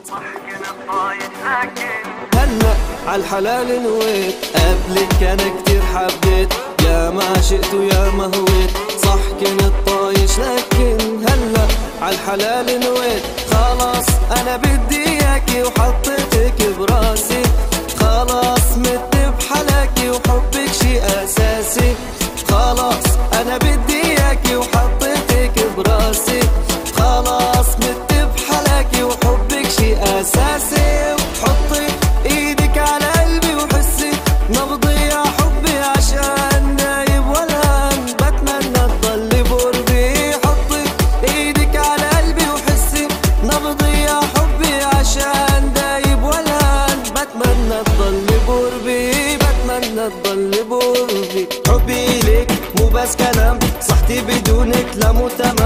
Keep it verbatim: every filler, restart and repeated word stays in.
هلا عالحلال نويت، قبلك انا كتير حبيت، يا ما شئت ويا ما هويت، صح كنت طايش لكن هلا عالحلال نويت. خلاص انا بدي اياكي وحطيتك براسي، خلاص مت بحلاكي وحبك شي اساسي. خلاص انا بدي اياكي وحطيتك براسي، خلاص مت بحلاكي وحبك شي اساسي. وحطي ايدك على قلبي وحسي نبضي يا حبي، عشان نايب والهان بتمنى تضلي بقربي. حطي ايدك على قلبي وحسي نبضي يا حبي، عشان دايب والهان بتمنى تضلي بقربي، بتمنى تضلي بقربي. حبي ليك مو بس كلام، صحتي بدونك لموت